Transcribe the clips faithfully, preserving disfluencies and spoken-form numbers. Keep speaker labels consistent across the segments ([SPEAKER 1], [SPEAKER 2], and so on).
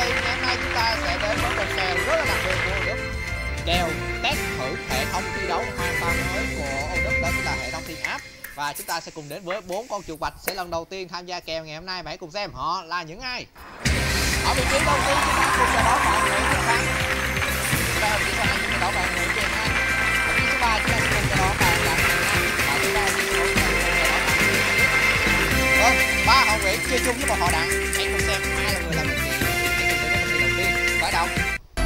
[SPEAKER 1] thì ngày hôm nay chúng ta sẽ đến với một kèo rất là đặc biệt của Âu Đức. Kèo test thử hệ thống thi đấu hoàn toàn mới của Âu Đức, đó chính là hệ thống thiên áp. Và chúng ta sẽ cùng đến với bốn con chuột bạch sẽ lần đầu tiên tham gia kèo ngày hôm nay. Hãy cùng xem họ là những ai. Ở vị trí đầu tiên chúng ta cùng chào đón bạn Nguyễn Quốc Thắng. Chúng ta chỉ là chúng ta đón bạn Nguyễn Quốc Thắng. Ở vị trí số ba chúng ta sẽ cùng chào đón bạn Đặng Thành Nam. Và chúng ta sẽ cùng chào đón bạn Vâng, ba họ Nguyễn chơi chung với một họ Đặng. Hãy cùng xem ai là người làm việc gì. Hãy cùng đến với phần thi đầu tiên. Khởi động.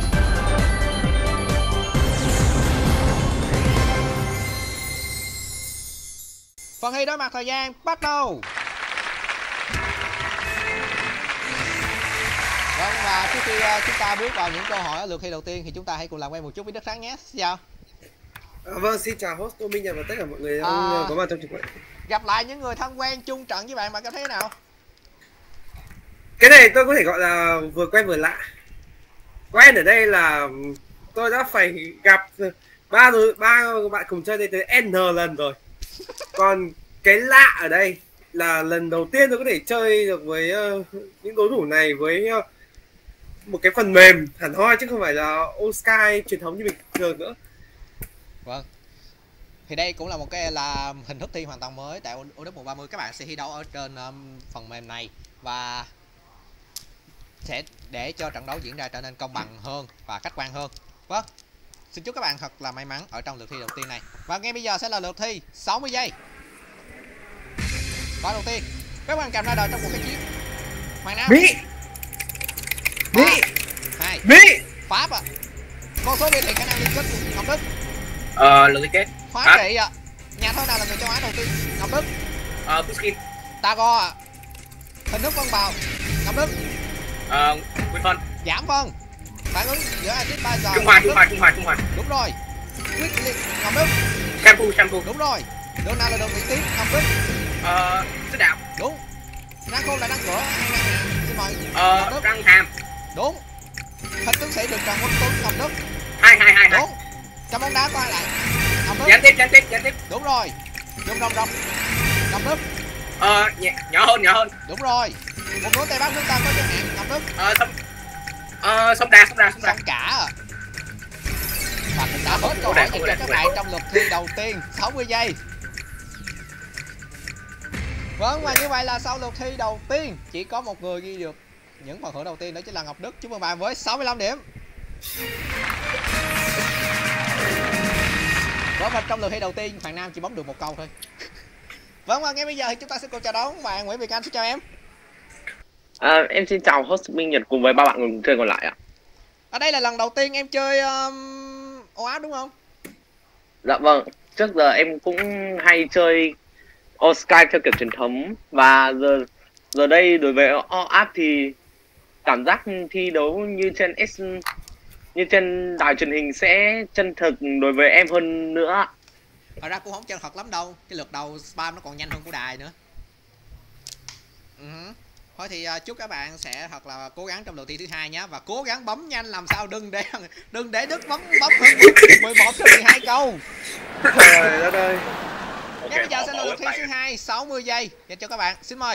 [SPEAKER 1] Phần thi đối mặt thời gian bắt đầu. Vâng, và trước khi uh, chúng ta bước vào những câu hỏi ở lượt thi đầu tiên thì chúng ta hãy cùng làm quen một chút với Đức Thắng nhé. Xin chào.
[SPEAKER 2] À, vâng, xin chào host Tô Minh Nhật và tất cả mọi người à, có mặt trong trực tiếp.
[SPEAKER 1] Gặp lại những người thân quen chung trận với bạn, bạn cảm thấy thế nào?
[SPEAKER 2] Cái này tôi có thể gọi là vừa quen vừa lạ. Quen ở đây là tôi đã phải gặp ba rồi ba bạn cùng chơi đây tới n lần rồi. Còn cái lạ ở đây là lần đầu tiên tôi có thể chơi được với uh, những đối thủ này với uh, một cái phần mềm hẳn hoi chứ không phải là Osky truyền thống như bình thường nữa.
[SPEAKER 1] Vâng. Thì đây cũng là một cái là hình thức thi hoàn toàn mới tại O W một ba mươi. Các bạn sẽ thi đấu ở trên um, phần mềm này và sẽ để cho trận đấu diễn ra trở nên công bằng hơn và khách quan hơn. Vâng. Xin chúc các bạn thật là may mắn ở trong lượt thi đầu tiên này. Và ngay bây giờ sẽ là lượt thi sáu mươi giây. Câu đầu tiên, các bạn cầm ra đời trong một cái chiến Hoàng Nam.
[SPEAKER 2] Mỹ. Mỹ.
[SPEAKER 1] Hai.
[SPEAKER 2] Mỹ.
[SPEAKER 1] Pháp ạ. À. Con số biệt thì khả năng liên kết Ngọc Đức.
[SPEAKER 3] Ờ, lượt liên kết.
[SPEAKER 1] Hóa trị ạ. À. Nhà thơ nào là người châu Á đầu tiên? Ngọc Đức.
[SPEAKER 3] Ờ, Pushkin.
[SPEAKER 1] Tago ạ. À. Hình thức phân bào. Ngọc Đức.
[SPEAKER 3] Ờ, Quy phân.
[SPEAKER 1] Giảm phân. Phản ứng giữa acid ba giờ.
[SPEAKER 3] Trung Hoa, Trung Hoa, Trung Hoa, Trung Hoa.
[SPEAKER 1] Đúng rồi. Quyết liệt Ngọc Đức.
[SPEAKER 3] Shampoo, shampoo.
[SPEAKER 1] Đúng rồi. Đường nào là đường vị tiến Ngọc Đức?
[SPEAKER 3] Ờ, sức đạo.
[SPEAKER 1] Đúng. Răng khôn là răng cửa hay răng hàm? Xin mời.
[SPEAKER 3] Ờ, răng hàm.
[SPEAKER 1] Đúng. Hình tướng sĩ được Trần Quốc Tuấn Ngọc Đức.
[SPEAKER 3] Hai, hai, hai,
[SPEAKER 1] đúng. Trong bóng đá có ai lại? Ngọc Đức.
[SPEAKER 3] Gián tiếp, gián tiếp, gián tiếp.
[SPEAKER 1] Đúng rồi. Dùng rồng rồng. Ngọc Đức.
[SPEAKER 3] Ờ, nhẹ, nhỏ hơn, nhỏ hơn.
[SPEAKER 1] Đúng rồi. Một núi Tây Bắc nước ta có chẳng hạn Ngọc Đức.
[SPEAKER 3] Ờ, sông. Ờ, sông Đà, sông Đà, sông Đà.
[SPEAKER 1] Sông Cả à. Và cũng đã hết câu hỏi dành cho các bạn trong lượt thi đầu tiên. sáu mươi giây. Vâng, và như vậy là sau lượt thi đầu tiên chỉ có một người ghi được những phần thưởng đầu tiên, đó chính là Ngọc Đức. Chúc mừng bạn với sáu mươi lăm điểm. Vâng, và trong lượt thi đầu tiên Hoàng Nam chỉ bấm được một câu thôi. Vâng, và ngay bây giờ thì chúng ta sẽ cùng chào đón bạn Nguyễn Việt Anh. Xin chào em.
[SPEAKER 4] À, em xin chào host Minh Nhật cùng với ba bạn cùng chơi còn lại ạ.
[SPEAKER 1] Ở đây là lần đầu tiên em chơi um, ô áp đúng không?
[SPEAKER 4] Dạ vâng, trước giờ em cũng hay chơi Osky theo kiểu truyền thống và giờ giờ đây đối với o áp thì cảm giác thi đấu như trên S như trên đài truyền hình sẽ chân thực đối với em hơn nữa.
[SPEAKER 1] Thật ra cũng không chân thật lắm đâu, cái lượt đầu spam nó còn nhanh hơn của đài nữa. Uh-huh. Thôi thì uh, chúc các bạn sẽ thật là cố gắng trong lượt thi thứ hai nhé, và cố gắng bấm nhanh làm sao đừng để đừng để Đức bấm bấm hơn mười một trong mười hai câu.
[SPEAKER 2] Trời đất ơi.
[SPEAKER 1] Ngay bây giờ sẽ là lượt thi thứ hai, sáu mươi giây dành cho các bạn. Xin mời.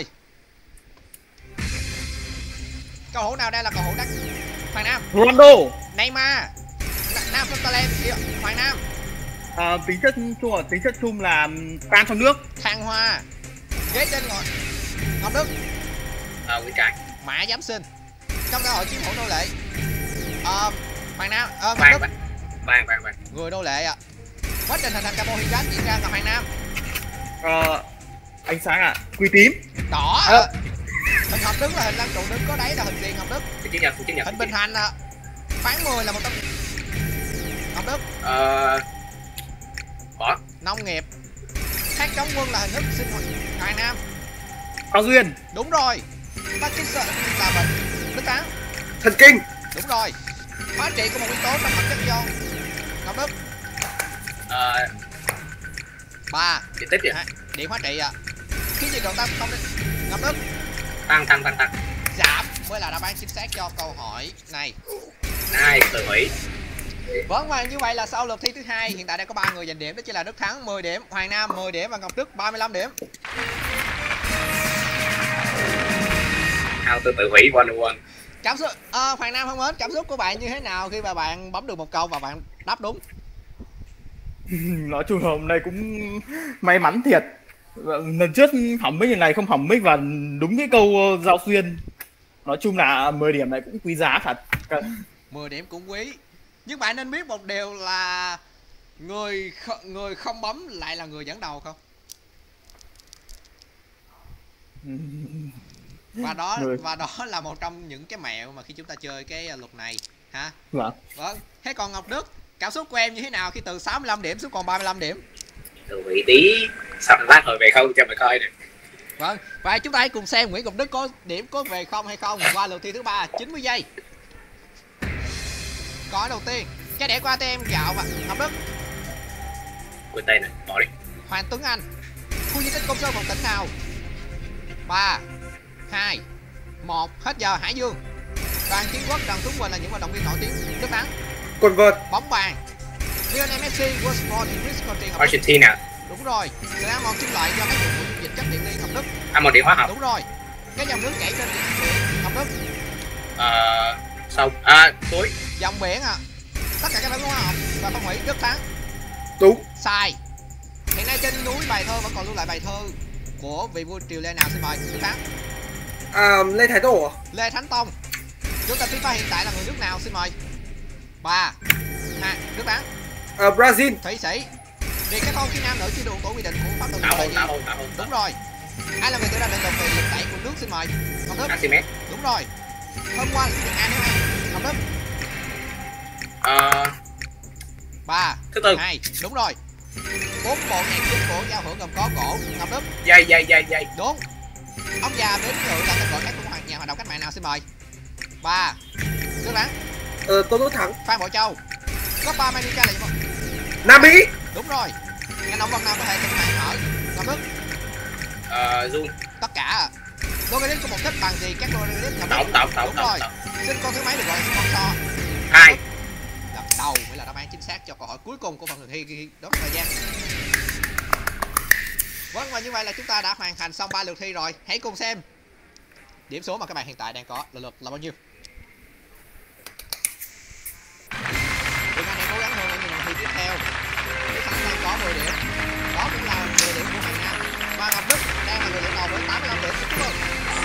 [SPEAKER 1] Cầu thủ nào đây là cầu thủ đắc Hoàng Nam?
[SPEAKER 5] Ronaldo.
[SPEAKER 1] Neymar. Nam Sunderland. Hoàng Nam.
[SPEAKER 5] À, tính chất chung ở tính chất chung là tan trong nước.
[SPEAKER 1] Thăng Hoa. Ghế trên ngồi Ngọc Đức.
[SPEAKER 3] Ờ, Nguyễn Trãi.
[SPEAKER 1] Mã Giám Sinh. Trong xã hội chiến hữu nô lệ. Ờ, Hoàng Nam. Ờ, Ngọc
[SPEAKER 3] Vàng,
[SPEAKER 1] Đức.
[SPEAKER 3] vàng, vàng, vàng.
[SPEAKER 1] Người nô lệ ạ. À. Quá trình hình thành carbon hydrate diễn ra là Hoàng Nam.
[SPEAKER 5] Ờ, ánh sáng ạ. À. Quỳ tím.
[SPEAKER 1] Đỏ. À. Hình Ngọc Đức là hình lăng trụ đứng có đáy là hình gì Ngọc Đức?
[SPEAKER 3] Chữ nhật, chữ nhật.
[SPEAKER 1] Hình bình hành ạ. Phán mười là một tấm. Ngọc Đức.
[SPEAKER 3] Ờ, bỏ.
[SPEAKER 1] Nông nghiệp. Thác chống quân là hình thức sinh hoạt Hoàng Nam.
[SPEAKER 5] Cao duyên.
[SPEAKER 1] Đúng rồi. Bác kích sợ là bệnh Đức Thắng.
[SPEAKER 2] Thần kinh.
[SPEAKER 1] Đúng rồi. Hóa trị của một nguyên tố trong mặt chất ion Ngọc Đức.
[SPEAKER 3] Ờ,
[SPEAKER 1] ba.
[SPEAKER 3] điện tích gì?
[SPEAKER 1] Điện hóa trị ạ. À. Khi nhiệt độ tăng không đến Ngọc Đức.
[SPEAKER 3] Tăng, tăng, tăng, tăng.
[SPEAKER 1] Giảm mới là đáp án chính xác cho câu hỏi này.
[SPEAKER 3] Này, tự hủy.
[SPEAKER 1] Vâng, và như vậy là sau lượt thi thứ hai hiện tại đang có ba người giành điểm, đó chính là Đức Thắng mười điểm, Hoàng Nam mười điểm và Ngọc Đức ba mươi lăm điểm.
[SPEAKER 3] How to tự hủy one on one.
[SPEAKER 1] Cảm xúc à, Hoàng Nam không mến, cảm xúc của bạn như thế nào khi mà bạn bấm được một câu và bạn đáp đúng?
[SPEAKER 5] Nói chung là hôm nay cũng may mắn thiệt. Lần trước hỏng mic này không hỏng mic và đúng cái câu giao xuyên. Nói chung là mười điểm này cũng quý giá thật.
[SPEAKER 1] mười điểm cũng quý. Nhưng bạn nên biết một điều là người kh người không bấm lại là người dẫn đầu không? Và đó người... và đó là một trong những cái mẹo mà khi chúng ta chơi cái luật này hả?
[SPEAKER 5] Vâng.
[SPEAKER 1] Vâng. Thế còn Ngọc Đức, cảm xúc của em như thế nào khi từ sáu mươi lăm điểm xuống còn ba mươi lăm điểm?
[SPEAKER 3] Từ vị tí sắp lát rồi về không cho mày coi nè.
[SPEAKER 1] Vâng. Và chúng ta hãy cùng xem Nguyễn Ngọc Đức có điểm có về không hay không qua lượt thi thứ ba, chín mươi giây. Câu đầu tiên, cái để qua tay em gạo mà Ngọc Đức.
[SPEAKER 3] Quên tay này, bỏ đi.
[SPEAKER 1] Hoàng Tuấn Anh, khu di tích Côn Sơn một tỉnh nào? ba, hai, một, hết giờ. Hải Dương. Đoàn Chiến Quốc, Trần Tuấn Quỳnh là những vận động viên nổi tiếng. Đức Thắng.
[SPEAKER 2] Quần vợt.
[SPEAKER 1] Bóng bàn. Lionel Messi, World Sport English Country.
[SPEAKER 3] Argentina.
[SPEAKER 1] Đúng rồi. Sự ăn mòn kim loại do các dụng cụ dịch chất điện ly. Ngọc Đức.
[SPEAKER 3] Ăn mòn điện hóa học.
[SPEAKER 1] Đúng rồi. Cái dòng nước chảy trên biển. Ngọc Đức.
[SPEAKER 3] Ờ sau à suối.
[SPEAKER 1] Dòng biển à. Tất cả các loại hóa học và phân hủy. Đức Thắng.
[SPEAKER 2] Đúng.
[SPEAKER 1] Sai. Hiện nay trên núi bài thơ vẫn còn lưu lại bài thơ của vị vua triều Lê nào? Xin mời Đức Thắng.
[SPEAKER 2] À, Lê Thái Tổ.
[SPEAKER 1] Lê Thánh Tông. Chủ tịch FIFA hiện tại là người nước nào? Xin mời. ba, hai, Đức Thắng.
[SPEAKER 2] À, Brazil.
[SPEAKER 1] Thụy Sĩ. Vì cái thôn khi nam nữ chưa đủ tuổi quy định của pháp luật là gì?
[SPEAKER 3] Tao tao
[SPEAKER 1] Đúng rồi. Ai là người tự ra định luật về lực đẩy của nước? Xin mời Ngọc Đức.
[SPEAKER 3] Archimedes.
[SPEAKER 1] Đúng rồi. Hôm qua Việt Nam thứ hai. Ngọc Đức.
[SPEAKER 3] Ờ
[SPEAKER 1] ba,
[SPEAKER 3] thứ tư.
[SPEAKER 1] hai, đúng rồi. Bốn bộ nhạc chính của giao hưởng gồm có cổ. Ngọc Đức.
[SPEAKER 3] Dây dây dây dây.
[SPEAKER 1] Đúng. Ông già bến ngự là tên gọi các của nhà hoạt động cách mạng nào? Xin mời. ba, Đức Thắng.
[SPEAKER 2] Ờ, Tôn Đức Thắng.
[SPEAKER 1] Phan Bội Châu. Copa America là gì không?
[SPEAKER 2] Nam Mỹ.
[SPEAKER 1] Đúng rồi. Ngành động vật nào có thể từng màn thở? Ngọc Đức.
[SPEAKER 3] Ờ Jun.
[SPEAKER 1] Tất cả. Logarithm của một thích bằng gì? Các logarithm Ngọc Đức.
[SPEAKER 3] Tổng tổng tổng.
[SPEAKER 1] Đúng rồi. Xin con thứ mấy được gọi là con so?
[SPEAKER 3] Hai.
[SPEAKER 1] Lần đầu mới là đáp án chính xác cho câu hỏi cuối cùng của phần lượt thi đón thời gian. Vâng, và như vậy là chúng ta đã hoàn thành xong ba lượt thi rồi. Hãy cùng xem điểm số mà các bạn hiện tại đang có lần lượt là bao nhiêu. Việt Nam hãy cố gắng hơn ở những lần thi tiếp theo. Đức Thắng đang có mười điểm. Đó cũng là mười điểm của Hoàng Nam. Và Ngọc Đức đang là người dẫn đầu với tám mươi lăm điểm. Xin chúc mừng.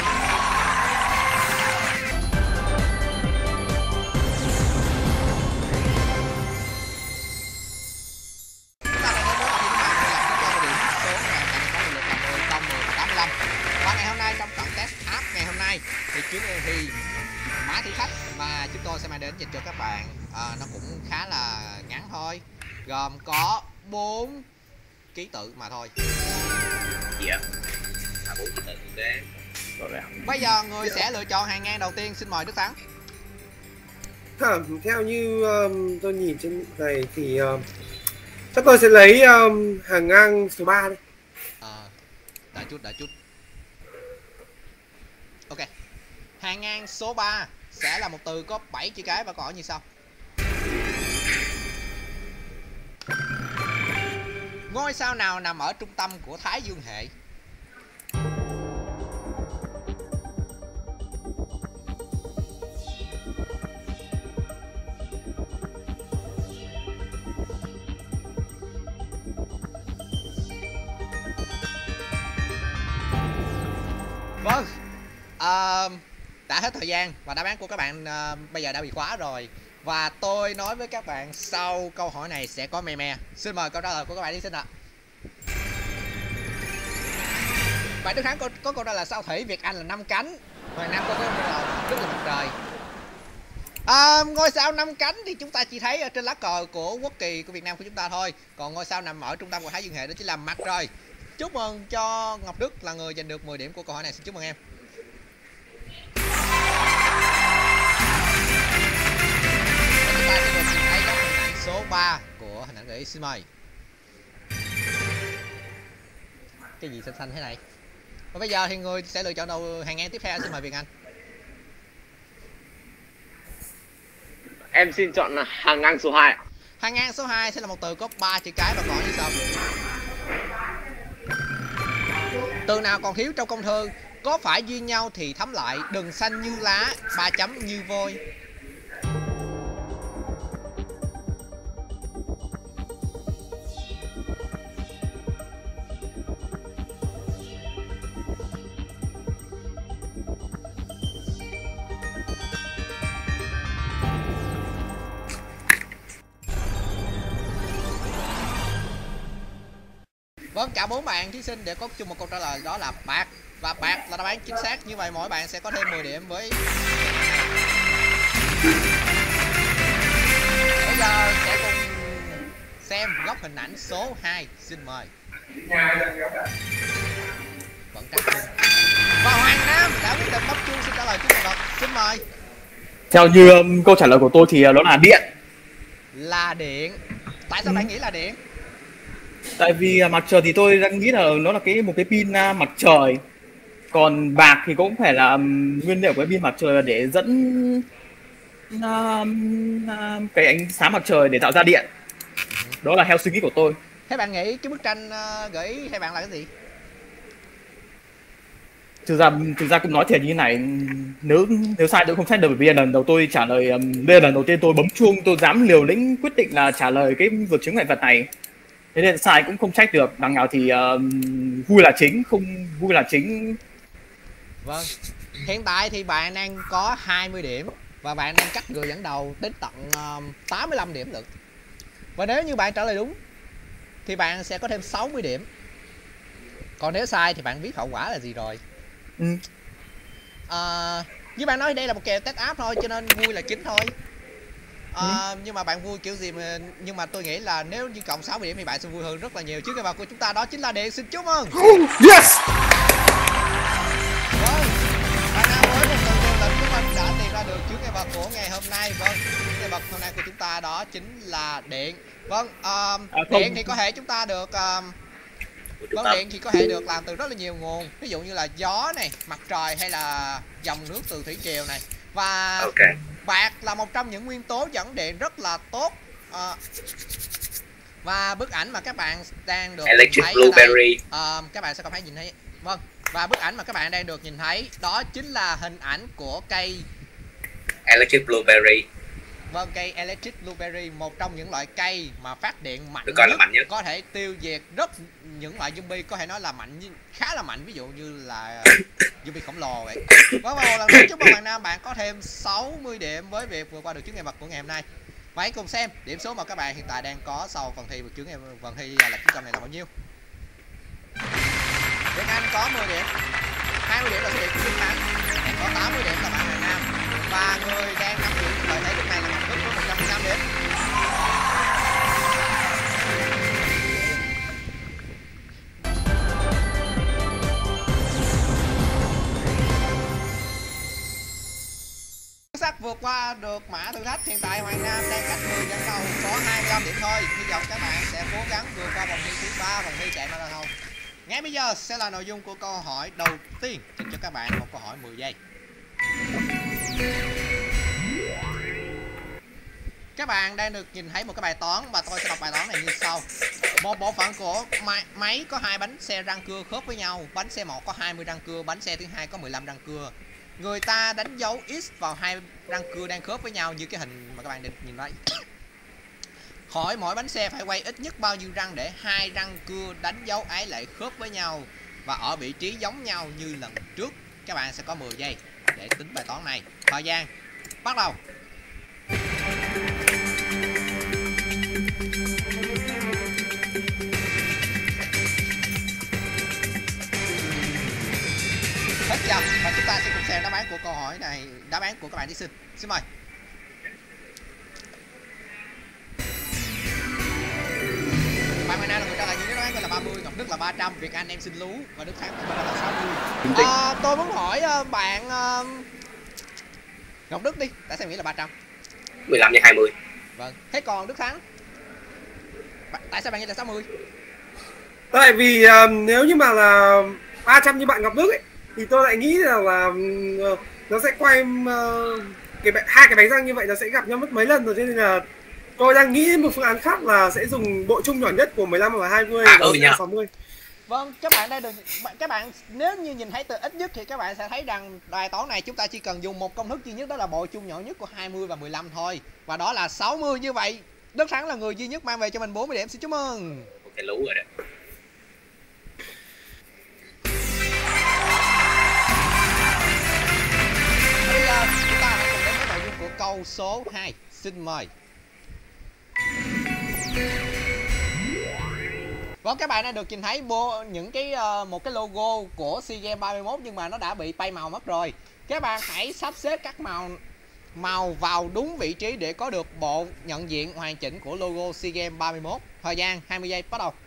[SPEAKER 1] Thì chuyến thi mã thử thách mà chúng tôi sẽ mang đến dành cho các bạn à, nó cũng khá là ngắn thôi, gồm có bốn ký tự mà thôi.
[SPEAKER 3] Dạ. À, bốn ký tự thế.
[SPEAKER 1] Bây giờ người sẽ lựa chọn hàng ngang đầu tiên. Xin mời Đức Thắng.
[SPEAKER 2] À, theo như um, tôi nhìn trên này thì um, chắc tôi sẽ lấy um, hàng ngang số ba đây.
[SPEAKER 1] À, đợi chút, đợi chút. Ok. Hàng ngang số ba sẽ là một từ có bảy chữ cái và câu hỏi như sau. Ngôi sao nào nằm ở trung tâm của Thái Dương hệ? Vâng. À, đã hết thời gian và đáp án của các bạn uh, bây giờ đã bị khóa rồi. Và tôi nói với các bạn sau câu hỏi này sẽ có me me. Xin mời câu trả lời của các bạn đi xin ạ. Bạn Đức Thắng có, có câu trả lời sao thủy, Việt Anh là năm cánh, Hoàng Nam có câu trả lời rất là mặt trời. À, ngôi sao năm cánh thì chúng ta chỉ thấy ở trên lá cờ của quốc kỳ của Việt Nam của chúng ta thôi. Còn ngôi sao nằm ở trung tâm của Thái Dương hệ đó chỉ là mặt trời. Chúc mừng cho Ngọc Đức là người giành được mười điểm của câu hỏi này. Xin chúc mừng em. Chúng ta sẽ được nhìn thấy góc hình ảnh số ba của hình ảnh gợi ý. Xin mời. Cái gì xanh xanh thế này? Và bây giờ thì người sẽ lựa chọn đầu hàng ngang tiếp theo. Xin mời Việt Anh.
[SPEAKER 4] Em xin chọn là hàng ngang số hai.
[SPEAKER 1] Hàng ngang số hai sẽ là một từ có ba chữ cái và câu hỏi như sau. Từ nào còn thiếu trong công thư Có phải duyên nhau thì thắm lại, đừng xanh như lá, ba chấm như vôi. Vâng, cả bốn bạn thí sinh đều có chung một câu trả lời, đó là bạc. Và bạc là đáp án chính xác. Như vậy mỗi bạn sẽ có thêm mười điểm với... Bây giờ sẽ cùng xem góc hình ảnh số hai. Xin mời. Vẫn trắc luôn. Và Hoàng Nam đã quyết định bấm chuông xin trả lời chướng ngại vật. Xin mời.
[SPEAKER 5] Theo như um, câu trả lời của tôi thì uh, nó là điện.
[SPEAKER 1] Là điện. Tại sao ừ. bạn nghĩ là điện?
[SPEAKER 5] Tại vì uh, mặt trời thì tôi đang nghĩ là nó là cái một cái pin uh, mặt trời. Còn bạc thì cũng phải là um, nguyên liệu của cái pin mặt trời để dẫn uh, uh, cái ánh sáng mặt trời để tạo ra điện. Đó là theo suy nghĩ của tôi.
[SPEAKER 1] Thế bạn nghĩ cái bức tranh uh, gợi ý hay bạn là cái gì?
[SPEAKER 5] Thực ra thực ra cũng nói thiệt như thế này, nếu nếu sai tôi không trách được, bởi vì lần đầu tôi trả lời, um, đây là lần đầu tiên tôi bấm chuông, tôi dám liều lĩnh quyết định là trả lời cái vượt chướng ngại vật này. Thế nên sai cũng không trách được, đằng nào thì um, vui là chính, không vui là chính.
[SPEAKER 1] Vâng, hiện tại thì bạn đang có hai mươi điểm và bạn đang cách người dẫn đầu đến tận um, tám mươi lăm điểm lận. Và nếu như bạn trả lời đúng thì bạn sẽ có thêm sáu mươi điểm. Còn nếu sai thì bạn biết hậu quả là gì rồi.
[SPEAKER 5] Ừ.
[SPEAKER 1] À, như bạn nói đây là một kèo test áp thôi, cho nên vui là chính thôi. À, ừ. Nhưng mà bạn vui kiểu gì mà, nhưng mà tôi nghĩ là nếu như cộng sáu mươi điểm thì bạn sẽ vui hơn rất là nhiều. Chứ cái vào của chúng ta đó chính là điện. Xin chúc mừng.
[SPEAKER 5] Yes.
[SPEAKER 1] Vâng, bạn Nam với một lần nhiều lần chúng anh đã tìm ra được chướng ngại vật của ngày hôm nay. Vâng, chướng ngại vật hôm nay của chúng ta đó chính là điện. Vâng, um, à, điện thì có thể chúng ta được um, Vâng, điện thì có thể được làm từ rất là nhiều nguồn. Ví dụ như là gió này, mặt trời hay là dòng nước từ thủy triều này. Và okay. bạc là một trong những nguyên tố dẫn điện rất là tốt. à, Và bức ảnh mà các bạn đang được
[SPEAKER 3] Electric
[SPEAKER 1] thấy
[SPEAKER 3] Blueberry.
[SPEAKER 1] à, các bạn sẽ không thấy nhìn thấy. Vâng, và bức ảnh mà các bạn đang được nhìn thấy đó chính là hình ảnh của cây
[SPEAKER 3] Electric Blueberry.
[SPEAKER 1] Vâng, cây Electric Blueberry, một trong những loại cây mà phát điện mạnh,
[SPEAKER 3] được coi
[SPEAKER 1] nhất,
[SPEAKER 3] là mạnh nhất,
[SPEAKER 1] có thể tiêu diệt rất những loại zombie, có thể nói là mạnh, khá là mạnh, ví dụ như là zombie khổng lồ vậy. Vâng, và một lần nữa chúc mừng bạn Nam, bạn có thêm sáu mươi điểm với việc vượt qua được chướng ngại vật của ngày hôm nay. Và hãy cùng xem điểm số mà các bạn hiện tại đang có sau phần thi vượt chướng ngại vật phần thi là chín trăm này là bao nhiêu. Việt Anh có mười điểm, hai mươi điểm là số điểm của Việt Anh, có tám mươi điểm là bạn Hoàng Nam, và người đang nắm giữ lợi thế lúc này là Ngọc Đức với một trăm mười lăm điểm. Xuất sắc vượt qua được mã thử thách. Hiện tại Hoàng Nam đang cách người dẫn đầu có hai mươi lăm điểm thôi. Hy vọng các bạn sẽ cố gắng vượt qua vòng thi thứ ba, vòng thi chạy marathon. Ngay bây giờ sẽ là nội dung của câu hỏi đầu tiên, dành cho các bạn một câu hỏi mười giây. Các bạn đang được nhìn thấy một cái bài toán và tôi sẽ đọc bài toán này như sau. Một bộ phận của máy có hai bánh xe răng cưa khớp với nhau. Bánh xe một có hai mươi răng cưa, bánh xe thứ hai có mười lăm răng cưa. Người ta đánh dấu X vào hai răng cưa đang khớp với nhau như cái hình mà các bạn nhìn thấy. Hỏi mỗi bánh xe phải quay ít nhất bao nhiêu răng để hai răng cưa đánh dấu ấy lại khớp với nhau và ở vị trí giống nhau như lần trước. Các bạn sẽ có mười giây để tính bài toán này. Thời gian bắt đầu. Hết chưa? Và chúng ta sẽ cùng xem đáp án của câu hỏi này, đáp án của các bạn thí sinh. Xin mời. Bạn Mai Na là người trả lời những đáp án là ba mươi, Ngọc Đức là ba trăm, Việt Anh em xin lú và Đức Thắng là sáu mươi. À, tôi muốn hỏi bạn uh, Ngọc Đức đi, tại sao nghĩ là ba trăm?
[SPEAKER 3] mười lăm nhân hai mươi.
[SPEAKER 1] Vâng. Thế còn Đức Thắng? Tại sao bạn nghĩ là sáu mươi?
[SPEAKER 2] Tại vì uh, nếu như mà là ba trăm như bạn Ngọc Đức ấy, thì tôi lại nghĩ là, là uh, nó sẽ quay uh, cái hai cái bánh răng như vậy nó sẽ gặp nhau mất mấy lần rồi, cho nên là tôi đang nghĩ một phương án khác là sẽ dùng bộ chung nhỏ nhất của mười lăm và hai mươi,
[SPEAKER 3] à,
[SPEAKER 2] đó
[SPEAKER 3] ừ
[SPEAKER 2] là sáu mươi.
[SPEAKER 1] Vâng, các bạn đây được các bạn nếu như nhìn thấy từ ít nhất thì các bạn sẽ thấy rằng bài toán này chúng ta chỉ cần dùng một công thức duy nhất, đó là bội chung nhỏ nhất của hai mươi và mười lăm thôi. Và đó là sáu mươi. Như vậy Đức Thắng là người duy nhất mang về cho mình bốn mươi điểm. Xin chúc mừng.
[SPEAKER 3] Cái lú rồi đó.
[SPEAKER 1] Bây giờ chúng ta hãy cùng đến với nội dung của câu số hai. Xin mời. Vâng, các bạn đã được nhìn thấy bộ những cái uh, một cái logo của SEA Games ba mươi mốt nhưng mà nó đã bị bay màu mất rồi. Các bạn hãy sắp xếp các màu màu vào đúng vị trí để có được bộ nhận diện hoàn chỉnh của logo SEA Games ba mươi mốt. Thời gian hai mươi giây bắt đầu.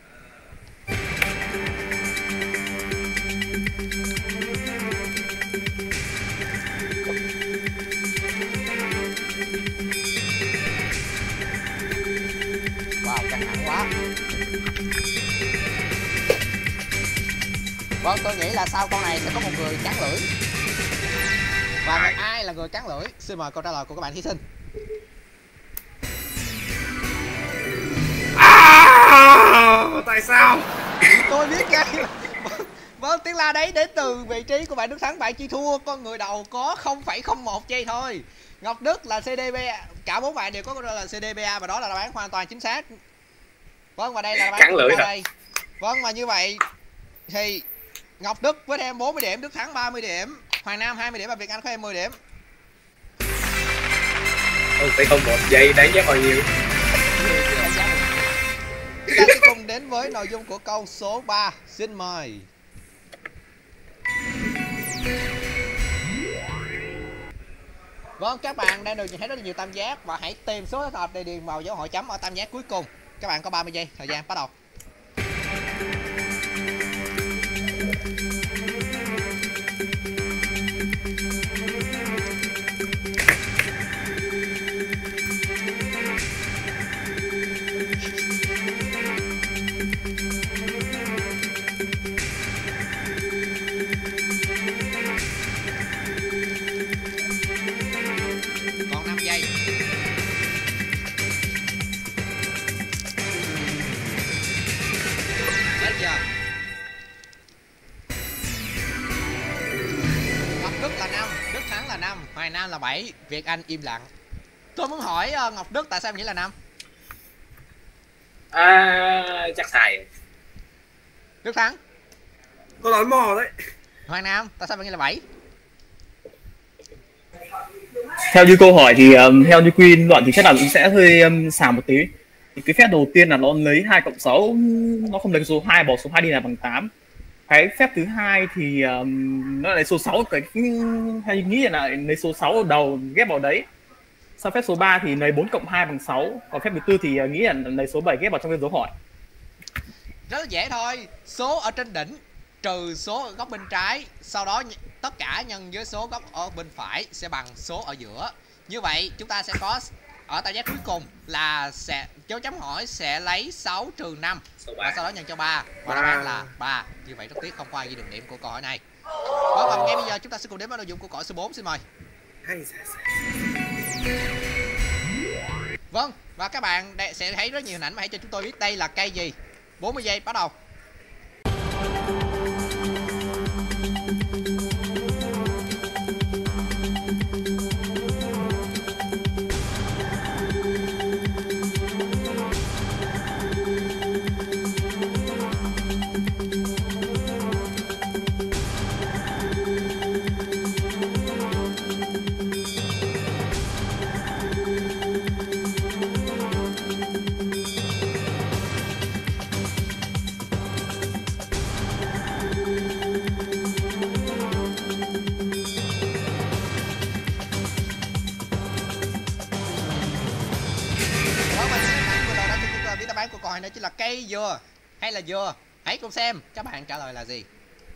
[SPEAKER 1] Wow, căng thẳng quá. Vâng, tôi nghĩ là sau con này sẽ có một người cắn lưỡi. Và ai, ai là người cắn lưỡi? Xin mời câu trả lời của các bạn thí sinh.
[SPEAKER 2] À, tại sao?
[SPEAKER 1] Tôi biết ngay. Vâng, tiếng la đấy đến từ vị trí của bạn Đức Thắng. Bạn chỉ thua con người đầu có không phẩy không một giây thôi. Ngọc Đức là xê đê bê a. Cả bốn bạn đều có câu trả lời xê đê bê a và đó là đáp án hoàn toàn chính xác. Vâng, và đây là đáp án
[SPEAKER 3] cắn lưỡi
[SPEAKER 1] đây. Vâng, và như vậy thì Ngọc Đức với thêm bốn mươi điểm, Đức Thắng ba mươi điểm, Hoàng Nam hai mươi điểm và Việt Anh có thêm mười điểm.
[SPEAKER 3] không phẩy không một giây đánh giá bao nhiêu?
[SPEAKER 1] Chúng ta sẽ cùng đến với nội dung của câu số ba. Xin mời. Vâng, các bạn đang được nhìn thấy rất là nhiều tam giác và hãy tìm số hợp để điền vào dấu hỏi chấm ở tam giác cuối cùng. Các bạn có ba mươi giây, thời gian bắt đầu. Còn năm giây. Hết giờ. Ngọc Đức là năm, Đức Thắng là năm, Hoài Nam là bảy, Việt Anh im lặng. Tôi muốn hỏi uh, Ngọc Đức tại sao em nghĩ là năm?
[SPEAKER 3] À, chắc xài.
[SPEAKER 1] Đức Thắng.
[SPEAKER 2] Tôi nói mò đấy.
[SPEAKER 1] Hoàng Nam tại sao em nghĩ là bảy?
[SPEAKER 5] Theo như câu hỏi thì um, theo như quy luận thì chắc là cũng sẽ hơi um, xào một tí. Thì cái phép đầu tiên là nó lấy hai cộng sáu, nó không lấy số hai, bỏ số hai đi là bằng tám. Cái phép thứ hai thì um, nó lấy số sáu, cái hay nghĩ là lấy số sáu ở đầu ghép vào đấy. Sau phép số ba thì lấy bốn cộng hai bằng sáu. Còn phép thứ tư thì uh, nghĩ là lấy số bảy ghép vào trong cái dấu hỏi.
[SPEAKER 1] Rất là dễ thôi. Số ở trên đỉnh trừ số ở góc bên trái, sau đó tất cả nhân với số góc ở bên phải sẽ bằng số ở giữa. Như vậy chúng ta sẽ có ở tam giác cuối cùng là sẽ dấu chấm hỏi sẽ lấy sáu trừ năm và sau đó nhân cho ba và đáp án là ba. Như vậy rất tiếc không có ai ghi được điểm của câu hỏi này. Vâng, và ngay bây giờ chúng ta sẽ cùng đến với nội dung của câu hỏi số bốn. Xin mời. Vâng, và các bạn sẽ thấy rất nhiều hình ảnh và hãy cho chúng tôi biết đây là cây gì. bốn mươi giây bắt đầu. Đáp án của câu hỏi này chính là cây dừa hay là dừa. Hãy cùng xem các bạn trả lời là gì.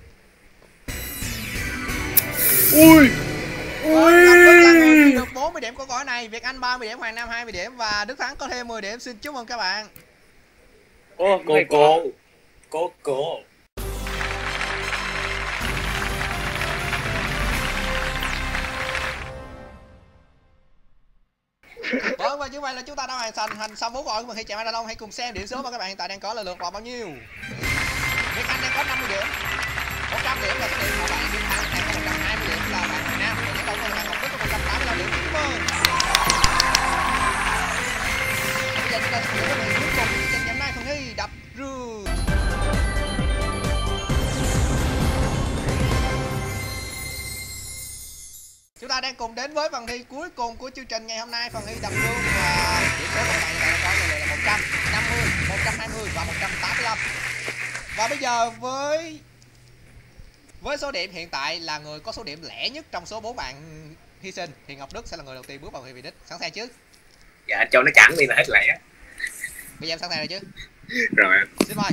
[SPEAKER 2] Ui ui
[SPEAKER 1] Ngọc Đức là người được bốn mươi điểm của câu hỏi này, Việt Anh ba mươi điểm, Hoàng Nam hai mươi điểm và Đức Thắng có thêm mười điểm. Xin chúc mừng các bạn.
[SPEAKER 3] Ô, cô cô cô cô.
[SPEAKER 1] Vâng, và như vậy là chúng ta đã hoàn thành thành xong bốn câu hỏi của mình khi chạy marathon. Hãy cùng xem điểm số mà các bạn hiện tại đang có là lượt vào bao nhiêu. Việt Anh đang có năm mươi điểm, một trăm điểm là số điểm của bạn Việt Anh, đang có một trăm hai mươi điểm là bạn Hoàng Nam, và những đầu tiên là bạn Ngọc Đức có một trăm tám mươi lăm điểm. Chúc mừng. Bây giờ chúng ta sẽ cùng đến với cuối cùng của trận ngày hôm nay, phần thi đập rương. Chúng ta đang cùng đến với phần thi cuối cùng của chương trình ngày hôm nay, phần thi đập rương, và điểm số của bạn hiện tại có là một trăm năm mươi, một trăm hai mươi và một trăm tám mươi lăm. Và bây giờ với với số điểm hiện tại là người có số điểm lẻ nhất trong số bốn bạn hy sinh thì Ngọc Đức sẽ là người đầu tiên bước vào vị đích. Sẵn sàng chứ?
[SPEAKER 3] Dạ cho nó chẳng đi là hết lẻ.
[SPEAKER 1] Bây giờ em sẵn sàng rồi chứ?
[SPEAKER 3] Rồi.
[SPEAKER 1] Xin mời.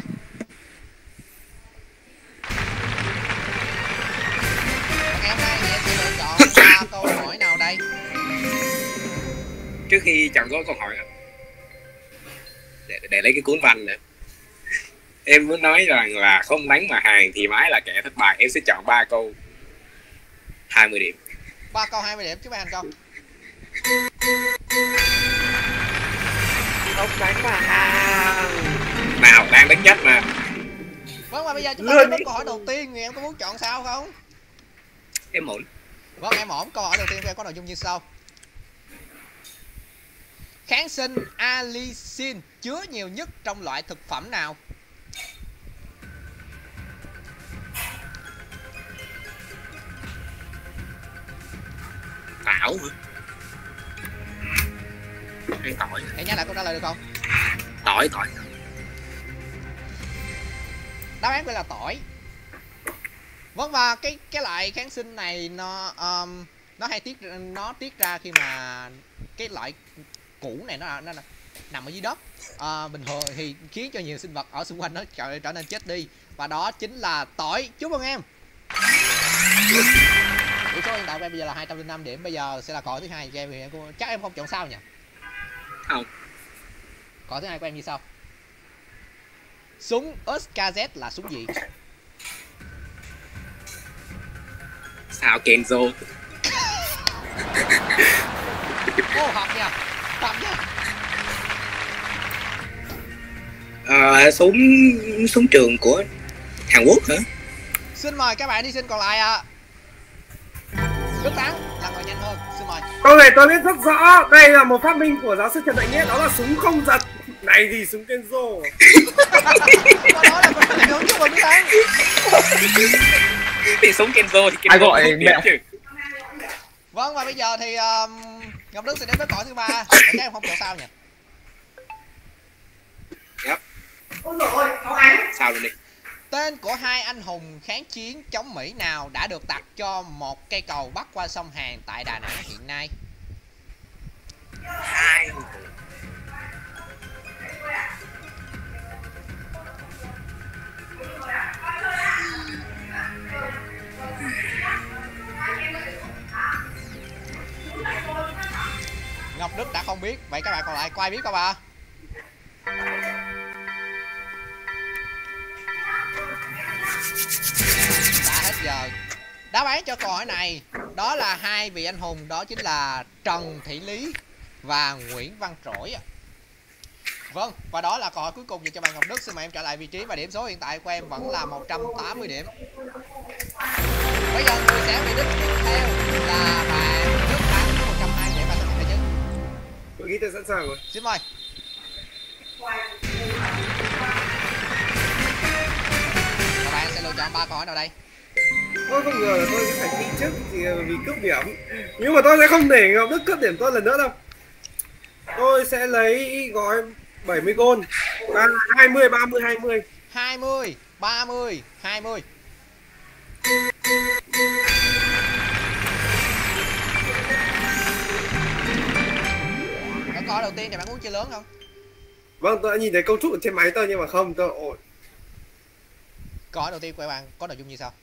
[SPEAKER 1] Ngày hôm nay thì em sẽ lựa chọn ba câu hỏi nào đây?
[SPEAKER 3] Trước khi chọn gói câu hỏi để, để lấy cái cuốn văn nữa, em muốn nói rằng là không đánh mà hàng thì mãi là kẻ thất bại. Em sẽ chọn ba câu hai mươi điểm.
[SPEAKER 1] Ba câu hai mươi điểm, chúc bạn thành công.
[SPEAKER 2] Không đánh mà hàng.
[SPEAKER 3] Nào đang đánh nhất mà.
[SPEAKER 1] Vâng, và bây giờ chúng ta đến với câu hỏi đầu tiên. Người em có muốn chọn sao không?
[SPEAKER 3] Em ổn.
[SPEAKER 1] Vâng, em ổn. Câu hỏi đầu tiên của em có nội dung như sau. Kháng sinh allicin chứa nhiều nhất trong loại thực phẩm nào?
[SPEAKER 3] Tảo hả? Hay tỏi?
[SPEAKER 1] Hãy nhắc lại câu trả lời được không?
[SPEAKER 3] Tỏi, tỏi.
[SPEAKER 1] Đáp án là tỏi. Vâng, và cái cái loại kháng sinh này nó um, nó hay tiết nó tiết ra khi mà cái loại cũ này nó nó nằm ở dưới đất, à, bình thường thì khiến cho nhiều sinh vật ở xung quanh nó trở, trở nên chết đi, và đó chính là tỏi. Chúc mừng em. Điểm số hiện tại của em bây giờ là hai trăm lẻ năm điểm. Bây giờ sẽ là câu hỏi thứ hai cho em, thì em cũng, chắc em không chọn sao nhỉ?
[SPEAKER 3] Không.
[SPEAKER 1] Câu hỏi thứ hai của em như sau. Súng ét ca zét là súng gì?
[SPEAKER 3] Sao Kenzo?
[SPEAKER 1] Ô, học nha, học nha.
[SPEAKER 3] À, súng súng trường của Hàn Quốc hả?
[SPEAKER 1] Xin mời các bạn đi xin còn lại ạ. À. Đức Thắng là người nhanh hơn, xin mời.
[SPEAKER 2] Câu này tôi biết rất rõ, đây là một phát minh của giáo sư Trần Đại Nghĩa, đó là súng không giật. Này gì súng Kenzo.
[SPEAKER 1] Đó là một tình huống chúc mừng Đức Thắng.
[SPEAKER 3] Thì súng Kenzo thì Kenzo
[SPEAKER 5] ai gọi mẹ
[SPEAKER 3] chứ.
[SPEAKER 1] Vâng, và bây giờ thì um, Ngọc Đức sẽ đến với câu thứ ba. Các em không chọn sao nhỉ?
[SPEAKER 3] Yep. Sao rồi đi?
[SPEAKER 1] Tên của hai anh hùng kháng chiến chống Mỹ nào đã được đặt cho một cây cầu bắc qua sông Hàn tại Đà Nẵng hiện nay?
[SPEAKER 3] Hai.
[SPEAKER 1] Ngọc Đức đã không biết, vậy các bạn còn lại có ai biết không ạ? Đã hết giờ. Đáp án cho câu hỏi này đó là hai vị anh hùng, đó chính là Trần Thị Lý và Nguyễn Văn Trỗi. Vâng, và đó là câu hỏi cuối cùng dành cho bạn Ngọc Đức. Xin mời em trở lại vị trí, và điểm số hiện tại của em vẫn là một trăm tám mươi điểm. Bây giờ người sẽ bị đích tiếp theo là bạn Đức Thắng với một trăm hai mươi điểm. Bạn sẵn sàng chứ?
[SPEAKER 2] Tôi nghĩ tôi sẵn sàng rồi.
[SPEAKER 1] Xin mời. Các bạn sẽ lựa chọn ba câu hỏi nào đây?
[SPEAKER 2] Tôi không ngờ là tôi sẽ phải thi trước thì vì cướp điểm. Nhưng mà tôi sẽ không để Ngọc Đức cướp điểm tôi lần nữa đâu. Tôi sẽ lấy gói bảy mươi gold. hai mươi, ba mươi, hai mươi.
[SPEAKER 1] hai mươi, ba mươi, hai mươi. Câu hỏi đầu tiên thì bạn muốn chơi lớn không?
[SPEAKER 2] Vâng, tôi đã nhìn thấy công trúc ở trên máy tôi nhưng mà không, tôi ổn.
[SPEAKER 1] Câu hỏi đầu tiên của bạn có nội dung như sau.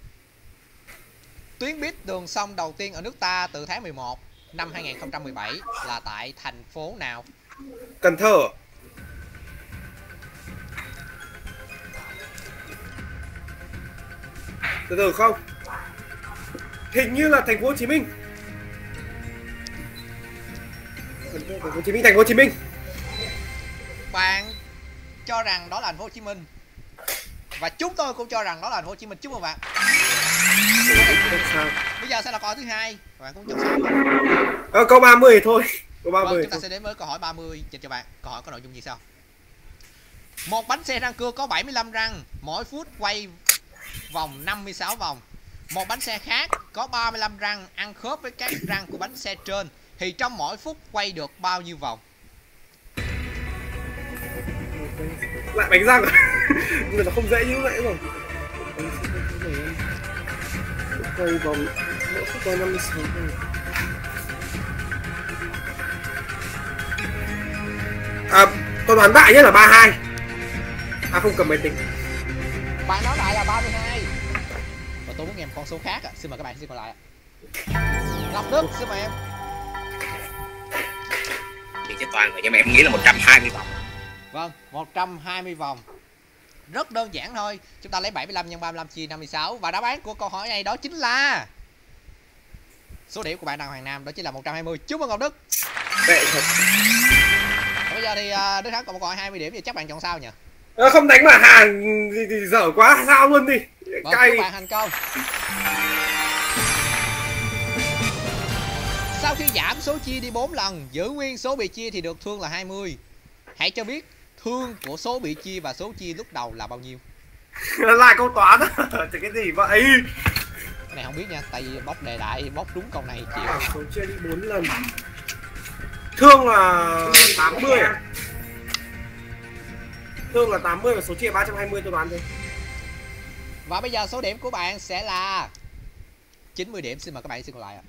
[SPEAKER 1] Tuyến buýt đường sông đầu tiên ở nước ta từ tháng mười một năm hai nghìn không trăm mười bảy là tại thành phố nào?
[SPEAKER 2] Cần Thơ. Từ từ không. Hình như là thành phố Hồ Chí Minh. Thành phố Hồ Chí Minh, thành phố Hồ Chí Minh.
[SPEAKER 1] Bạn cho rằng đó là thành phố Hồ Chí Minh. Và chúng tôi cũng cho rằng đó là thành phố Hồ Chí Minh. Chúc mừng bạn. Bây giờ sẽ là câu hỏi thứ hai. Các bạn cũng chọn sao?
[SPEAKER 2] Ờ, câu ba mươi thôi. Câu ba mươi.
[SPEAKER 1] Vâng, chúng ta sẽ đến với câu hỏi ba mươi dành cho bạn. Câu hỏi có nội dung như sau. Một bánh xe răng cưa có bảy mươi lăm răng, mỗi phút quay vòng năm mươi sáu vòng. Một bánh xe khác có ba mươi lăm răng ăn khớp với các răng của bánh xe trên, thì trong mỗi phút quay được bao nhiêu vòng?
[SPEAKER 2] Lại bánh răng. Nhưng mà nó không dễ như vậy rồi. Quay vòng mỗi phút quay năm mươi sáu vòng. À, tôi đoán đại nhất là ba mươi hai. À, không cầm máy tính.
[SPEAKER 1] Bạn nói lại là ba mươi hai. Và tôi muốn nghe một con số khác ạ. Xin mời các bạn xin còn lại ạ. Ngọc Đức, xin mời em.
[SPEAKER 3] Thì chết toàn rồi, nhưng mà em nghĩ là một trăm hai mươi vòng.
[SPEAKER 1] Vâng, một trăm hai mươi vòng. Rất đơn giản thôi. Chúng ta lấy bảy mươi lăm nhân ba mươi lăm chia năm mươi sáu. Và đáp án của câu hỏi này đó chính là số điểm của bạn Đặng Hoàng Nam, đó chính là một trăm hai mươi. Chúc mừng Ngọc Đức.
[SPEAKER 2] Tệ thật.
[SPEAKER 1] Bây giờ thì uh, Đức Thắng còn một câu hỏi hai mươi điểm, thì chắc bạn chọn sao nhỉ?
[SPEAKER 2] À, không đánh mà hàng thì, thì dở quá, sao luôn đi.
[SPEAKER 1] Vâng,
[SPEAKER 2] Cay.
[SPEAKER 1] chúc bạn thành công. Sau khi giảm số chia đi bốn lần, giữ nguyên số bị chia thì được thương là hai mươi. Hãy cho biết thương của số bị chia và số chia lúc đầu là bao nhiêu?
[SPEAKER 2] Lại câu toán á. Thì cái gì vậy?
[SPEAKER 1] Cái này không biết nha, tại vì bóc đề đại, bóc đúng câu này chịu.
[SPEAKER 2] Số chia đi bốn lần. Thương là tám mươi à? Thương là tám mươi và số chia ba trăm hai mươi tôi đoán thôi.
[SPEAKER 1] Và bây giờ số điểm của bạn sẽ là chín mươi điểm. Xin mời các bạn xin còn lại ạ.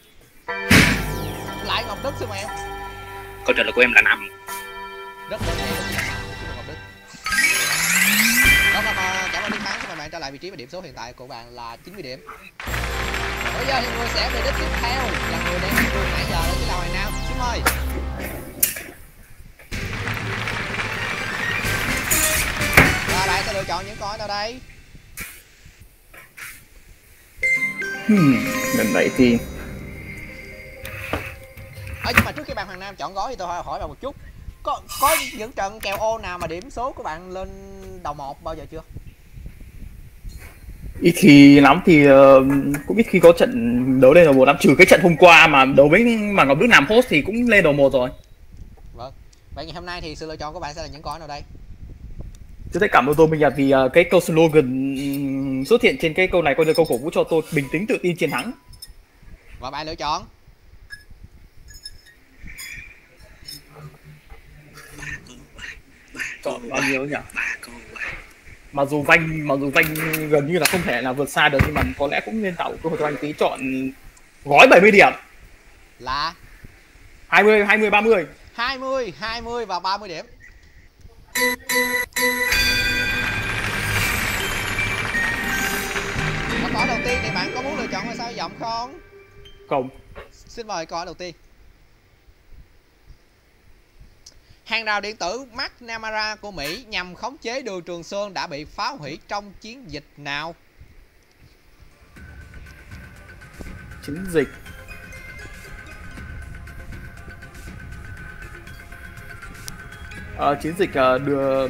[SPEAKER 1] Lại Ngọc Đức, xin mời em.
[SPEAKER 3] Câu trả lời của em là năm.
[SPEAKER 1] Rất đơn giản, chúc mừng Ngọc Đức. Đó, và cảm ơn Đức Thắng. Xin mời bạn trở lại vị trí và điểm số hiện tại của bạn là chín mươi điểm. Bây giờ thì người sẽ về đích tiếp theo là người đang đi nãy giờ, đó chính là Hoàng Nam. Xin mời. Và bạn sẽ lựa chọn những câu hỏi nào đây?
[SPEAKER 5] Hmm, lần này thì
[SPEAKER 1] Ở nhưng mà trước khi bạn Hoàng Nam chọn gói thì tôi hỏi, hỏi bạn một chút. Có có những trận kèo ô nào mà điểm số của bạn lên đầu một bao giờ chưa?
[SPEAKER 5] ít khi lắm thì uh, cũng ít khi có trận đấu lên đầu một lắm, trừ cái trận hôm qua mà đấu với mà Ngọc Đức làm host thì cũng lên đầu một rồi.
[SPEAKER 1] Vâng. Vậy ngày hôm nay thì sự lựa chọn của bạn sẽ là những câu hỏi nào đây?
[SPEAKER 5] Trước hết cảm ơn tôi mình là vì uh, cái câu slogan um, xuất hiện trên cái câu này coi như câu cổ vũ cho tôi bình tĩnh tự tin chiến thắng.
[SPEAKER 1] Và bạn lựa chọn?
[SPEAKER 5] Chọn bao nhiêu nhỉ?
[SPEAKER 3] Ba câu.
[SPEAKER 5] Mặc dù Vanh mặc dù Vanh gần như là không thể là vượt xa được, nhưng mà có lẽ cũng nên tạo cơ hội cho anh tí chọn gói bảy mươi điểm.
[SPEAKER 1] Là
[SPEAKER 5] hai mươi, hai mươi, ba mươi.
[SPEAKER 1] hai mươi, hai mươi và ba mươi điểm. Câu hỏi đầu tiên thì bạn có muốn lựa chọn ngôi sao hy vọng không?
[SPEAKER 5] Không.
[SPEAKER 1] Xin mời câu hỏi đầu tiên. Hàng rào điện tử McNamara của Mỹ nhằm khống chế đường Trường Sơn đã bị phá hủy trong chiến dịch nào?
[SPEAKER 5] Chiến dịch à, chiến dịch uh, đưa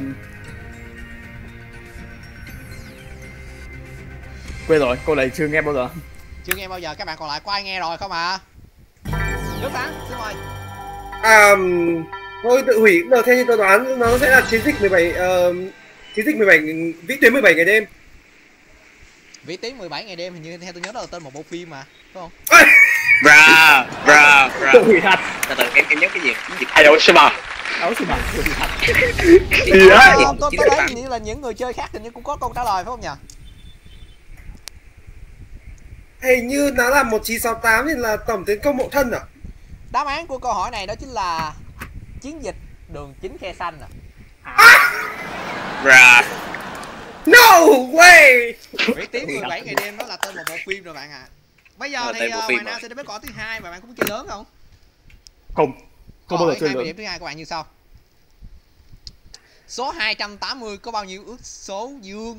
[SPEAKER 5] quên rồi, câu này chưa nghe bao giờ.
[SPEAKER 1] Chưa nghe bao giờ. Các bạn còn lại có ai nghe rồi không ạ? À? Đức Thắng, xin mời.
[SPEAKER 2] À, thôi tự hủy cũng được, theo như tôi đoán nó sẽ là chiến dịch mười bảy uh, chiến dịch mười bảy vĩ tuyến mười bảy ngày đêm.
[SPEAKER 1] Vĩ tuyến mười bảy ngày đêm hình như theo tôi nhớ đó là tên một bộ phim mà, đúng không?
[SPEAKER 3] Bra, bra, bra.
[SPEAKER 5] Tự hủy thật.
[SPEAKER 3] Từ từ em em nhớ cái gì? Chiến dịch
[SPEAKER 4] Ai đâu xem mà.
[SPEAKER 5] Đấu gì mà tự hủy thật.
[SPEAKER 3] gì đó?
[SPEAKER 1] Tôi tôi tôi thấy như là những người chơi khác hình như cũng có câu trả lời phải không nhỉ?
[SPEAKER 2] Hình như nó là một chín sáu tám thì là tổng tiến công mộ thân à?
[SPEAKER 1] Đáp án của câu hỏi này đó chính là chiến dịch đường chín khe xanh à.
[SPEAKER 3] Bra.
[SPEAKER 2] No way.
[SPEAKER 1] Vĩ tuyến mười bảy ngày đêm đó là tên một bộ phim rồi bạn ạ. À. Bây giờ
[SPEAKER 3] Ờ,
[SPEAKER 1] thì
[SPEAKER 3] tên bộ
[SPEAKER 1] uh,
[SPEAKER 3] phim
[SPEAKER 1] Hoàng Nam
[SPEAKER 3] rồi.
[SPEAKER 1] sẽ đến với câu hỏi thứ hai, và bạn có muốn chơi lớn không?
[SPEAKER 5] Không. Không bao giờ chơi
[SPEAKER 1] hai mươi
[SPEAKER 5] lớn.
[SPEAKER 1] điểm thứ hai của bạn như sau. Số hai trăm tám mươi có bao nhiêu ước số dương?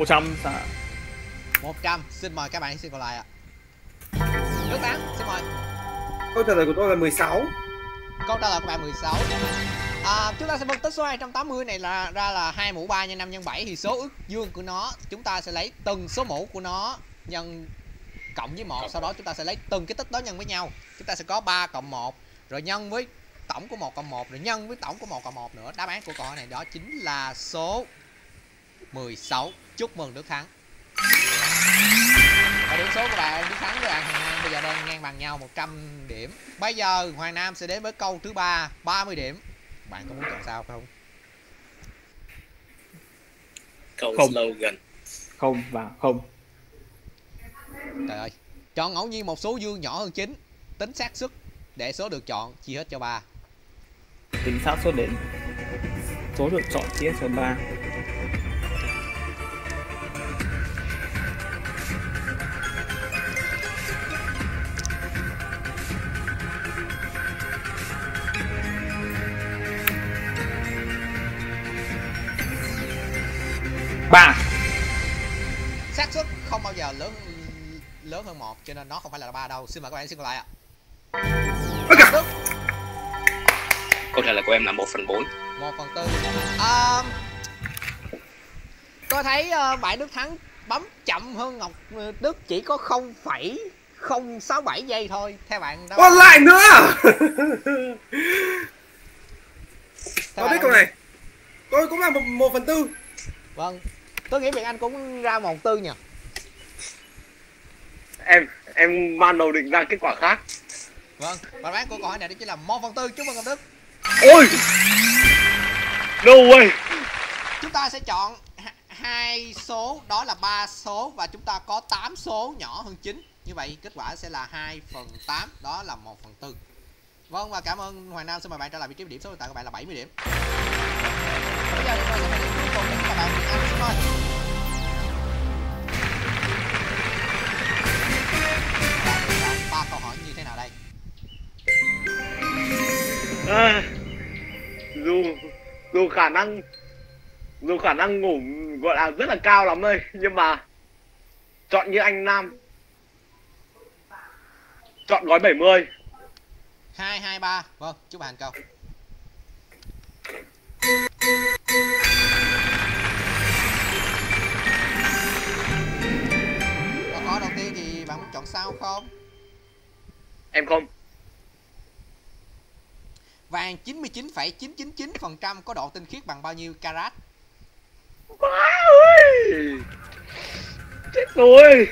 [SPEAKER 5] một trăm sao?
[SPEAKER 1] một trăm. Xin mời các bạn xin còn lại ạ. Nước Thắng, xin mời.
[SPEAKER 2] Câu trả lời của tôi là mười sáu.
[SPEAKER 1] Câu trả lời của bạn mười sáu. À, chúng ta sẽ phân tích số hai trăm tám mươi này là ra là hai mũ ba nhân năm nhân bảy, thì số ước dương của nó chúng ta sẽ lấy từng số mũ của nó nhân cộng với một, sau đó chúng ta sẽ lấy từng cái tích đó nhân với nhau. Chúng ta sẽ có ba cộng một rồi nhân với tổng của một cộng một rồi nhân với tổng của một cộng một nữa. Đáp án của câu hỏi này đó chính là số mười sáu. Chúc mừng Đức Thắng. Và điểm số của bạn Đức Thắng với bạn Hoàng Nam bây giờ đang ngang bằng nhau một trăm điểm. Bây giờ Hoàng Nam sẽ đến với câu thứ ba, ba mươi điểm. Bạn có muốn chọn sao không?
[SPEAKER 3] Câu
[SPEAKER 5] Không.
[SPEAKER 3] slogan.
[SPEAKER 5] Không và không.
[SPEAKER 1] Trời ơi. Chọn ngẫu nhiên một số dương nhỏ hơn chín, tính xác suất để số được chọn chia hết cho ba.
[SPEAKER 5] Tính xác suất đến số được chọn chia cho ba. Ba.
[SPEAKER 1] Xác suất không bao giờ lớn lớn hơn một, cho nên nó không phải là ba đâu. Xin mời các bạn xin còn lại ạ.
[SPEAKER 3] Câu trả lời của em là một phần bốn.
[SPEAKER 1] một phần tư. À, tôi thấy uh, bạn Đức Thắng bấm chậm hơn Ngọc Đức chỉ có không phẩy không sáu bảy giây thôi. Theo bạn đâu?
[SPEAKER 2] Còn lại nữa.
[SPEAKER 1] Theo
[SPEAKER 2] Tôi biết
[SPEAKER 1] bạn
[SPEAKER 2] câu này. Tôi cũng là một, một phần tư.
[SPEAKER 1] Vâng. Tôi nghĩ Việt Anh cũng ra một tư nhỉ.
[SPEAKER 4] Em em ban đầu định ra kết quả khác.
[SPEAKER 1] Vâng. Và đáp án của câu hỏi này đó chính là một phần tư. Chúc mừng Ngọc Đức.
[SPEAKER 4] Ôi. No way.
[SPEAKER 1] Chúng ta sẽ chọn hai số, đó là ba số, và chúng ta có tám số nhỏ hơn chín. Như vậy kết quả sẽ là hai phần tám, đó là một phần tư. Vâng, và cảm ơn Hoàng Nam. Xin mời bạn trở lại vị trí điểm số hiện tại của bạn là bảy mươi điểm. Bây giờ chúng ta sẽ đến cuối cùng đến các bạn Việt Anh. Xin mời. Ba câu hỏi như thế nào đây?
[SPEAKER 4] À, dù dù khả năng dù khả năng ngủ gọi là rất là cao lắm đây, nhưng mà chọn như anh Nam, chọn gói bảy mươi.
[SPEAKER 1] Hai hai ba. Vâng, chúc bạn thành công. Câu hỏi đầu tiên thì bạn muốn chọn sao không?
[SPEAKER 4] Em không.
[SPEAKER 1] Vàng chín mươi chín phẩy chín chín chín phần trăm có độ tinh khiết bằng bao nhiêu carat?
[SPEAKER 4] Quá ơi. Chết rồi.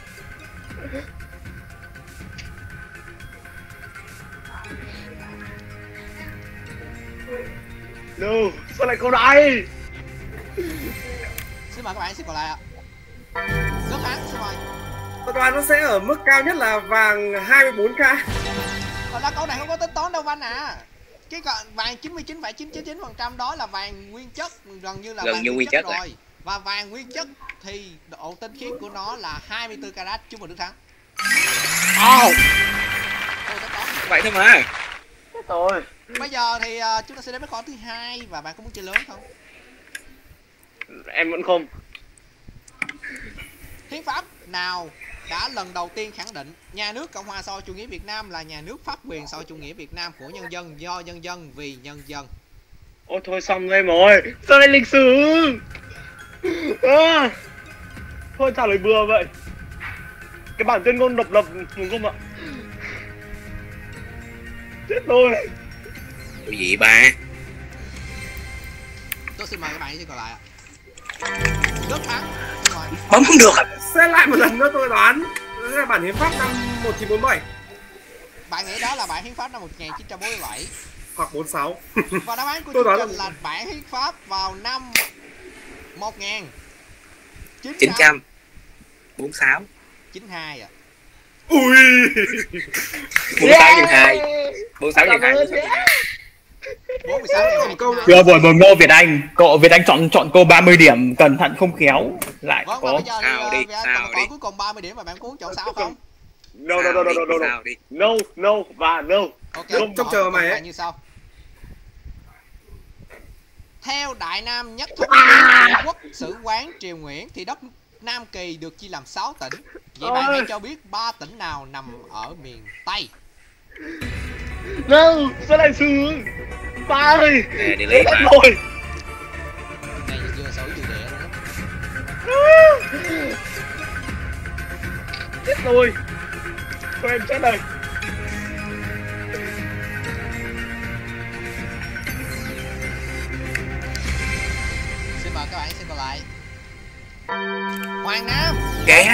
[SPEAKER 4] No, sao lại câu này?
[SPEAKER 1] Xin mời các bạn xin còn lại ạ. Đức Thắng xin mời.
[SPEAKER 2] Tôi đoán nó sẽ ở mức cao nhất là vàng hai mươi bốn ca.
[SPEAKER 1] Còn là câu này không có tính toán đâu Văn à. Cái còn vàng chín mươi chín phẩy chín chín chín phần trăm đó là vàng nguyên chất, gần như là
[SPEAKER 3] Gần
[SPEAKER 1] vàng
[SPEAKER 3] như
[SPEAKER 1] nguyên
[SPEAKER 3] nguyên
[SPEAKER 1] chất,
[SPEAKER 3] chất
[SPEAKER 1] rồi. Và vàng nguyên chất thì độ tinh khiết của nó là hai mươi tư carat. Chúc mừng Đức Thắng.
[SPEAKER 3] Oh.
[SPEAKER 1] Tôi tính toán.
[SPEAKER 3] Vậy thôi mà.
[SPEAKER 4] Chết rồi.
[SPEAKER 1] Bây giờ thì uh, chúng ta sẽ đến với câu thứ hai, và bạn có muốn chơi lớn không?
[SPEAKER 4] Em vẫn không.
[SPEAKER 1] Hiến pháp nào đã lần đầu tiên khẳng định nhà nước Cộng hòa xã hội chủ nghĩa Việt Nam là nhà nước pháp quyền xã hội chủ nghĩa Việt Nam của nhân dân, do nhân dân, vì nhân dân?
[SPEAKER 4] Ôi thôi xong rồi em ơi. Sao lại lịch sử? À. Thôi trả lời bừa vậy. Cái bản tuyên ngôn độc lập đúng không ạ? Chết rồi.
[SPEAKER 3] Cái gì ba?
[SPEAKER 1] Tôi xin mời các bạn xin còn lại ạ. Đức Thắng xin mời.
[SPEAKER 3] Bấm không được.
[SPEAKER 2] Xem lại một lần nữa tôi đoán đó là bản hiến pháp năm một nghìn chín trăm bốn mươi bảy
[SPEAKER 1] Bạn nghĩ đó là bản hiến pháp năm một nghìn chín trăm bốn mươi bảy
[SPEAKER 2] hoặc bốn mươi sáu.
[SPEAKER 1] và đáp án của
[SPEAKER 2] Tôi
[SPEAKER 1] chương
[SPEAKER 2] đoán
[SPEAKER 1] trình là bản hiến pháp vào năm một nghìn
[SPEAKER 3] chín trăm bốn mươi sáu.
[SPEAKER 1] chín mươi hai ạ.
[SPEAKER 2] Ui.
[SPEAKER 3] bốn mươi sáu nhân hai. bốn mươi sáu nhân hai.
[SPEAKER 1] bốn mươi sáu nhân
[SPEAKER 2] Câu
[SPEAKER 1] hai.
[SPEAKER 5] Chưa buồn buồn Ngô Việt Anh. Cậu Việt Anh chọn chọn câu ba mươi điểm, cẩn thận không khéo lại
[SPEAKER 1] Vâng, và
[SPEAKER 5] có.
[SPEAKER 1] bây giờ thì
[SPEAKER 3] Sao đi,
[SPEAKER 1] uh,
[SPEAKER 3] sao
[SPEAKER 1] còn câu
[SPEAKER 3] đi.
[SPEAKER 1] cuối cùng ba mươi điểm, và bạn có muốn chọn sao không?
[SPEAKER 4] No no no no no no.
[SPEAKER 3] Sao đi.
[SPEAKER 4] No no và no.
[SPEAKER 1] Ok,
[SPEAKER 2] Trong
[SPEAKER 1] hỏi
[SPEAKER 2] chờ
[SPEAKER 1] của
[SPEAKER 2] mày
[SPEAKER 1] bạn
[SPEAKER 2] ấy.
[SPEAKER 1] như sau. Theo Đại Nam Nhất Thống Trung Quốc Sử quán Triều Nguyễn thì đất Nam Kỳ được chia làm sáu tỉnh. Vậy bạn hãy cho biết ba tỉnh nào nằm ở miền Tây?
[SPEAKER 4] No, sao lại xuống? Ba ơi.
[SPEAKER 3] Nè, địa lý mà.
[SPEAKER 4] Rồi.
[SPEAKER 1] Này vừa sổ vừa địa luôn đó.
[SPEAKER 4] Chết rồi. Thôi em chết rồi.
[SPEAKER 1] Xin mời các bạn xem còn lại. Hoàng Nam.
[SPEAKER 3] Kìa.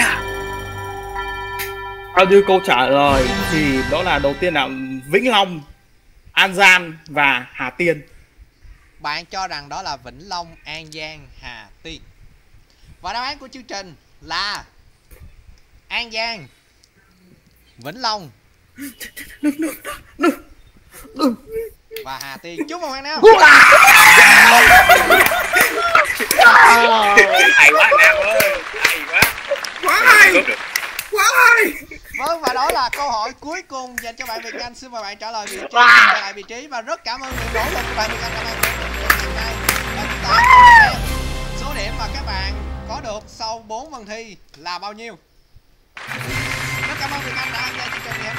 [SPEAKER 5] Theo như câu trả lời thì đó là đầu tiên là Vĩnh Long, An Giang và Hà Tiên.
[SPEAKER 1] Bạn cho rằng đó là Vĩnh Long, An Giang, Hà Tiên. Và đáp án của chương trình là An Giang, Vĩnh Long và Hà Tiên. Chúc mừng Hoàng Nam.
[SPEAKER 3] Hay quá Nam ơi, hay quá.
[SPEAKER 2] Quá hay. Quá hay.
[SPEAKER 1] Vâng, và đó là câu hỏi cuối cùng dành cho bạn Việt Anh. Xin mời bạn trả lời vị trí, trả lại vị trí và rất cảm ơn những nỗ lực của bạn Việt Anh đã mang đến ngày hôm nay. Và chúng ta cùng xem số điểm mà các bạn có được sau bốn phần thi là bao nhiêu. Rất cảm ơn Việt Anh đã tham gia chương trình ngày hôm nay.